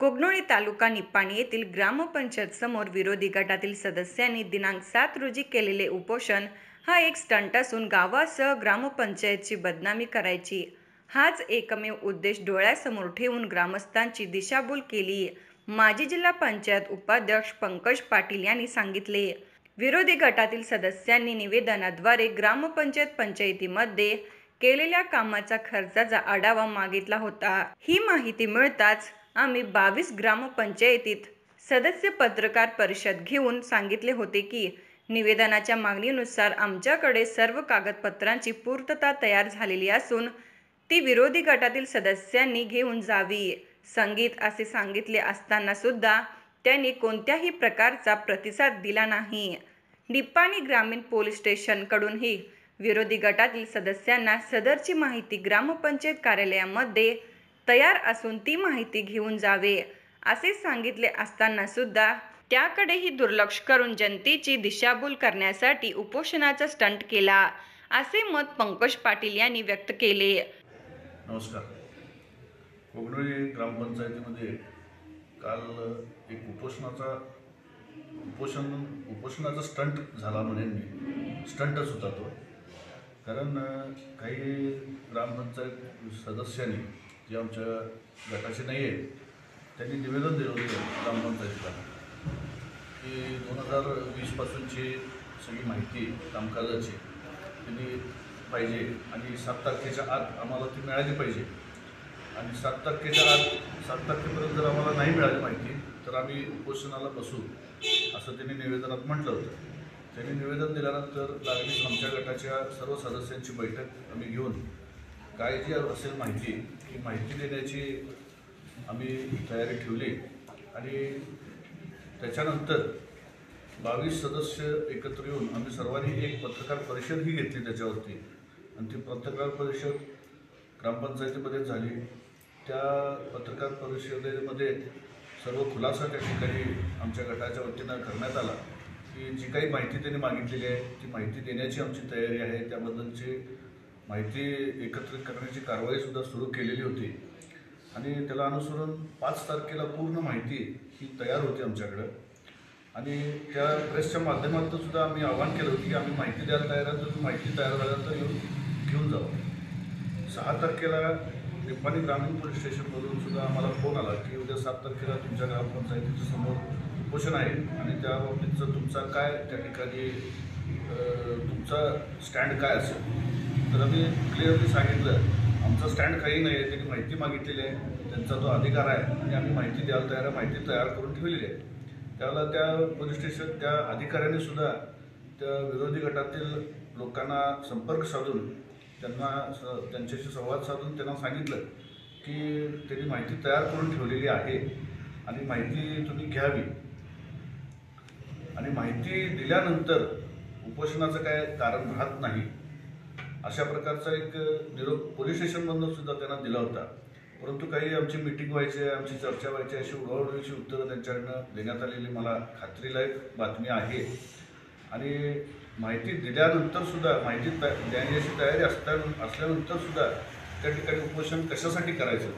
कोगनोळी तालुका निपाणी येथील ग्रामपंचायत समोर विरोधी गटातील सदस्यांनी दिनांक 7 रोजी केलेले उपोषण हा एक स्टंट असून गावासह ग्रामपंचायतची बदनामी करायची हाच एकमेव उद्देश डोळ्यासमोर ठेवून ग्रामस्थांची दिशाभूल केली, माजी जिल्हा पंचायत उपाध्यक्ष पंकज पाटील यांनी सांगितले। विरोधी गटातील सदस्यांनी निवेदनाद्वारे ग्रामपंचायत पंचायतीमध्ये केलेल्या कामाचा खर्चाचा आढावा मागितला होता। ही माहिती मिळताच आम्ही 22 ग्रामपंचायतीत सदस्य पत्रकार परिषद घेऊन सांगितले होते की निवेदनाच्या मागणीनुसार आमच्याकडे सर्व कागदपत्रांची पूर्तता तयार झालेली असून ती विरोधी गटातील सदस्यांनी घेऊन जावी। संगीत असे सांगितले असताना सुद्धा त्यांनी कोणत्याही प्रकारचा प्रतिसाद दिला नाही। निपाणी ग्रामीण पोलीस स्टेशनकडूनही विरोधी गटातील सदस्यांना सदरची माहिती ग्रामपंचायत कार्यालयामध्ये तयार असून ती माहिती घेऊन जावे असे सांगितले असताना सुद्धा त्याकडेही दुर्लक्ष करून जनतेची दिशाभूल करण्यासाठी उपोषणाचा स्टंट केला, असे मत पंकज पाटील यांनी व्यक्त केले। नमस्कार। कोगनोळी ग्रामपंचायतीमध्ये काल एक उपोषणाचा स्टंट झाला म्हणेन मी, स्टंटच होता तो। कारण काही ग्रामपंचायत सदस्यांनी जे आमच्या गटाचे नाही आहेत त्यांनी निवेदन दिलं होतं ग्रामपंचायतीला की 2020पासूनची सगळी माहिती कामकाजाची त्यांनी पाहिजे आणि 7 तारखेच्या आत आम्हाला ती मिळाली पाहिजे आणि 7 तारखेपर्यंत जर आम्हाला नाही मिळाली माहिती तर आम्ही उपोषणाला बसू असं त्यांनी निवेदनात म्हटलं होतं। त्यांनी निवेदन दिल्यानंतर लागलीच आमच्या गटाच्या सर्व सदस्यांची बैठक आम्ही घेऊन काय जी असेल माहिती ही माहिती देण्याची आम्ही तयारी ठेवली आणि त्याच्यानंतर 22 सदस्य एकत्र येऊन आम्ही सर्वांनी एक पत्रकार परिषदही घेतली त्याच्यावरती आणि ती पत्रकार परिषद ग्रामपंचायतीमध्ये झाली। त्या पत्रकार परिषदेमध्ये सर्व खुलासा त्या ठिकाणी आमच्या गटाच्या वतीनं करण्यात आला की जी काही माहिती त्यांनी मागितलेली आहे ती माहिती देण्याची आमची तयारी आहे। त्याबद्दलची माहिती एकत्रित करण्याची कारवाईसुद्धा सुरू केलेली होती आणि त्याला अनुसरून 5 तारखेला पूर्ण माहिती ही तयार होती आमच्याकडं आणि त्या प्रेसच्या माध्यमातून सुद्धा आम्ही आवाहन केलं होतं की आम्ही माहिती द्यायला तयार आहोत, तुम्ही माहिती तयार झाल्यानंतर येऊन घेऊन जावं। 6 तारखेला निपाणी ग्रामीण पोलीस स्टेशनमधून सुद्धा आम्हाला फोन आला की उद्या 7 तारखेला तुमच्या ग्रामपंचायतीच्या समोर उपोषण आहे आणि त्या बाबतीतचं तुमचा काय त्या ठिकाणी तुमचा स्टँड काय असेल। तर आम्ही क्लिअरली सांगितलं आमचा स्टँड काही नाही आहे, त्यांनी माहिती मागितलेली आहे, त्यांचा तो अधिकार आहे आणि आम्ही माहिती द्यायला तयार आहे, माहिती तयार करून ठेवलेली आहे। त्यावेळेला त्या पोलीस स्टेशन त्या अधिकाऱ्याने सुद्धा त्या विरोधी गटातील लोकांना संपर्क साधून त्यांच्याशी संवाद साधून त्यांना सांगितलं की त्यांनी माहिती तयार करून ठेवलेली आहे आणि माहिती तुम्ही घ्यावी आणि माहिती दिल्यानंतर उपोषणाचं काय कारण राहत नाही अशा प्रकारचा एक निरोप पोलीस स्टेशनमधून सुद्धा त्यांना दिला होता। परंतु काही आमची मीटिंग व्हायची, आमची चर्चा व्हायची, अशी उडवाउडवीची उत्तरं त्यांच्याकडनं देण्यात आलेली मला खात्रीलायक बातमी आहे आणि माहिती दिल्यानंतर सुद्धा माहिती देण्याची तयारी असल्यानंतर सुद्धा त्या ठिकाणी उपोषण कशासाठी करायचं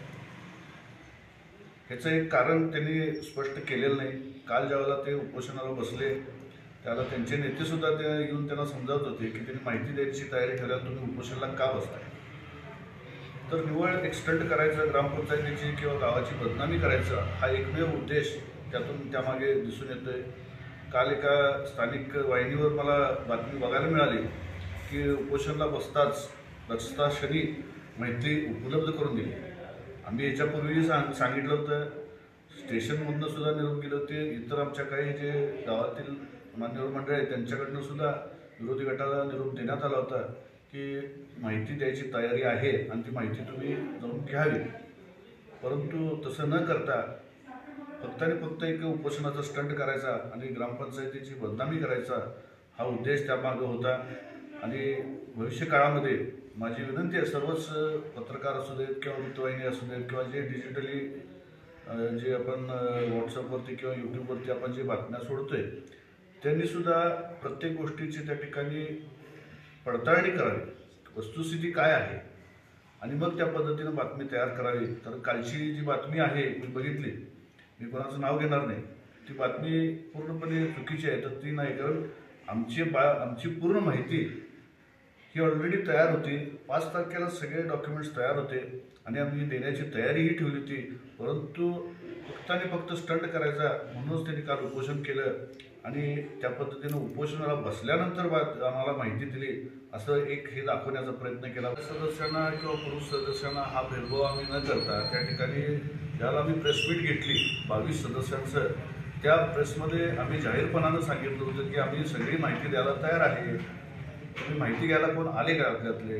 ह्याचं एक कारण त्यांनी स्पष्ट केलेलं नाही। काल ज्यावेळेला ते उपोषणाला बसले त्यावेळेला त्यांचे नेतेसुद्धा ते येऊन त्यांना समजावत होते की त्यांनी माहिती द्यायची तयारी ठेवल्यावर तुम्ही उपोषणाला का बसताय। तर निव्वळ एक स्टंट करायचं, ग्रामपंचायतीची किंवा गावाची बदनामी करायचा हा एकमेव उद्देश त्यातून त्यामागे दिसून येतोय। काल एका स्थानिक वाहिनीवर मला बातमी बघायला मिळाली की उपोषणाला बसता क्षणी माहिती उपलब्ध करून दिली। आम्ही याच्यापूर्वीही सांगितलं होतं, स्टेशनमधून सुद्धा निरोप गेले होते, इतर आमच्या काही जे गावातील मान्यवर मंडळ आहे त्यांच्याकडनं सुद्धा विरोधी गटाला निरोप देण्यात आला होता की माहिती द्यायची तयारी आहे आणि ती माहिती तुम्ही जाऊन घ्यावी। परंतु तसं न करता फक्त आणि फक्त एक उपोषणाचा स्टंट करायचा आणि ग्रामपंचायतीची बदनामी करायचा हा उद्देश त्यामागं होता। आणि भविष्य काळामध्ये माझी विनंती आहे सर्वच पत्रकार असू देत किंवा वृत्तवाहिनी असू देत किंवा जे डिजिटली जे आपण व्हॉट्सअपवरती किंवा यूट्यूबवरती आपण जे बातम्या सोडतोय त्यांनीसुद्धा प्रत्येक गोष्टीची त्या ठिकाणी पडताळणी करावी, वस्तुस्थिती काय आहे आणि मग त्या पद्धतीनं बातमी तयार करावी. तर कालची जी बातमी आहे मी बघितली, मी कोणाचं नाव घेणार नाही, ती बातमी पूर्णपणे चुकीची आहे. तर ती नाही, कारण आमची पूर्ण माहिती ही ऑलरेडी तयार होती. 5 तारखेला सगळे डॉक्युमेंट्स तयार होते आणि आम्ही देण्याची तयारीही ठेवली होती. परंतु फक्त आणि फक्त स्टंट करायचा म्हणूनच त्यांनी काल उपोषण केलं आणि त्या पद्धतीनं उपोषणाला बसल्यानंतर आम्हाला माहिती दिली, असं एक हे दाखवण्याचा प्रयत्न केला. सदस्यांना किंवा पुरुष सदस्यांना हा भेदभाव आम्ही न करता त्या ठिकाणी ज्याला आम्ही प्रेसमीट घेतली 22 सदस्यांचं, त्या प्रेसमध्ये आम्ही जाहीरपणानं सांगितलं होतं की आम्ही सगळी माहिती द्यायला तयार आहे. तुम्ही माहिती घ्यायला कोण आले का आपल्यातले?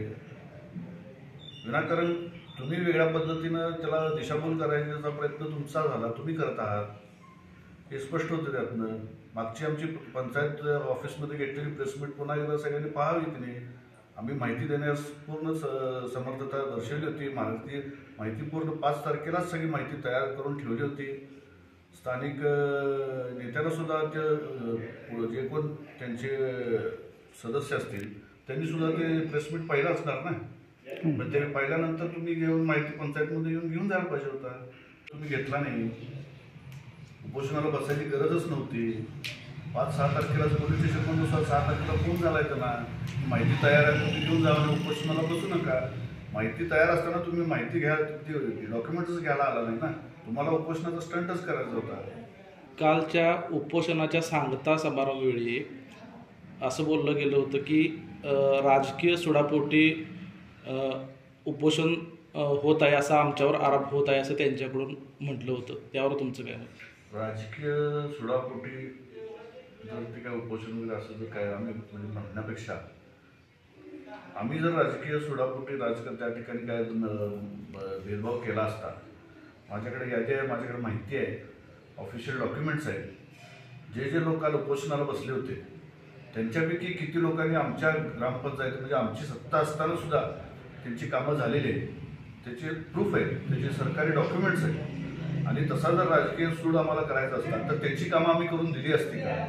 विनाकारण तुम्ही वेगळ्या पद्धतीनं त्याला दिशाभूल करायचा प्रयत्न तुमचा झाला, तुम्ही करत आहात, हे स्पष्ट होतं त्यातनं. मागची आमची पंचायत ऑफिसमध्ये घेतलेली प्रेसमीट पुन्हा एकदा सगळ्यांनी पाहावी की नाही. आम्ही माहिती देण्यास पूर्ण समर्थता दर्शवली होती. माहिती पूर्ण 5 तारखेलाच सगळी माहिती तयार करून ठेवली होती. स्थानिक नेत्यांना सुद्धा ते जे कोण त्यांचे सदस्य असतील त्यांनी सुद्धा ते प्रेसमीट पाहिलं असणार ना. पण ते पाहिल्यानंतर तुम्ही घेऊन माहिती पंचायतमध्ये घेऊन जायला पाहिजे होता. तुम्ही घेतला नाही. उपोषणाला बसायची गरजच नव्हती. 5-6 तारखेला पोलीस स्टेशनमधून 6 तारखेला फोन झाला आहे त्यांना, माहिती तयार आहे, तुम्ही घेऊन जावा आणि उपोषणाला बसू नका. माहिती तयार असताना तुम्ही माहिती घ्या, डॉक्युमेंट्सच घ्यायला आला नाही ना. तुम्हाला उपोषणाचा स्टंटच करायचा होता. कालच्या उपोषणाच्या सांगता समारंभावेळी असं बोललं गेलं होतं की राजकीय सुडापोटी उपोषण होत आहे, असा आमच्यावर आरोप होत आहे, असं त्यांच्याकडून म्हटलं होतं. त्यावर तुमचं काय मत? राजकीय सुडापोटी जर ते काय उपोषण वगैरे असं जर काय आम्ही म्हणजे म्हणण्यापेक्षा, आम्ही जर राजकीय सुडापोटी त्या ठिकाणी काय भेदभाव केला असता, माझ्याकडे यादी आहे, माझ्याकडे माहिती आहे, ऑफिशियल डॉक्युमेंट्स आहेत. जे लोक काल उपोषणाला बसले होते त्यांच्यापैकी किती लोकांनी आमच्या ग्रामपंचायत म्हणजे आमची सत्ता असताना सुद्धा त्यांची कामं झालेली आहेत, त्याचे प्रूफ आहेत, त्याचे सरकारी डॉक्युमेंट्स आहेत. आणि तसा जर राजकीय सूड आम्हाला करायचा असता तर त्याची कामं आम्ही करून दिली असती का?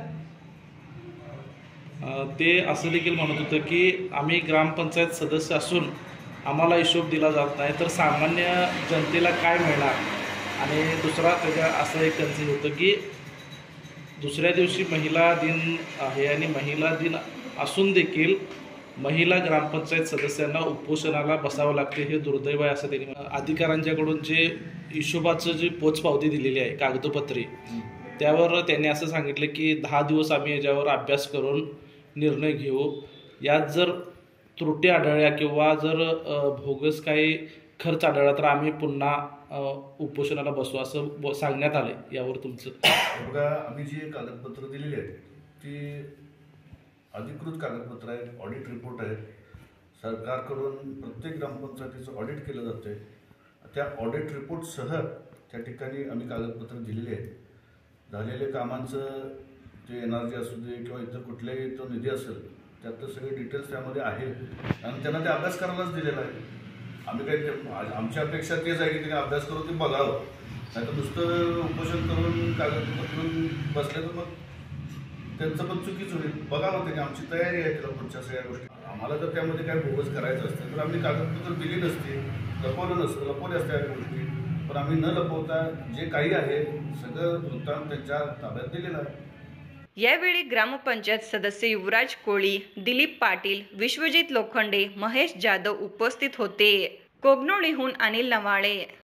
ते असं देखील म्हणत होतं की आम्ही ग्रामपंचायत सदस्य असून आम्हाला हिशोब दिला जात नाही, तर सामान्य जनतेला काय मिळणार? आणि दुसरा त्याच्या असं एक त्यांचं होतं की दुसऱ्या दिवशी महिला दिन आहे आणि महिला दिन असून देखील महिला ग्रामपंचायत सदस्यांना उपोषणाला बसावं लागते, हे दुर्दैव आहे, असं त्यांनी अधिकाऱ्यांच्याकडून जे हिशोबाचं जी पोचपावती दिलेली आहे कागदोपत्री, त्यावर त्यांनी असं सांगितलं की 10 दिवस आम्ही याच्यावर अभ्यास करून निर्णय घेऊ. यात जर त्रुटी आढळल्या किंवा जर भोगस काही खर्च आढळला तर आम्ही पुन्हा उपोषणाला बसू, असं सांगण्यात आलं. यावर तुमचं? बघा, आम्ही जी कागदपत्र दिलेली आहेत ती अधिकृत कागदपत्र आहेत, ऑडिट रिपोर्ट आहेत. सरकारकडून प्रत्येक ग्रामपंचायतीचं ऑडिट केलं जातं आहे. त्या ऑडिट रिपोर्टसह त्या ठिकाणी आम्ही कागदपत्र दिलेली आहेत. झालेल्या कामांचं जे NRG असू दे किंवा इतर कुठल्याही तो निधी असेल त्यातलं सगळे डिटेल्स त्यामध्ये आहेत आणि त्यांना ते अभ्यास करायलाच दिलेला आहे. आम्ही काही आमची अपेक्षा तेच आहे की त्यांनी अभ्यास करून ते बघावं, नाही तर नुसतं उपोषण करून कागदपत्र करून बसले तर मग त्यांचं पण चुकीचं होईल. बघावं त्यांनी, आमची तयारी आहे त्याला पुढच्या सगळ्या गोष्टी. आम्हाला जर त्यामध्ये काय बोगस करायचं असतं तर आम्ही कागदपत्र दिली नसती, लपवले असत्या गोष्टी. पण आम्ही न लपवता जे काही आहे सगळं वृत्तांत त्यांच्या ताब्यात दिलेलं आहे. यावेळी ग्रामपंचायत सदस्य युवराज कोळी, दिलीप पाटील, विश्वजित लोखंडे, महेश जाधव उपस्थित होते. कोगनोळीहून अनिल नवाळे.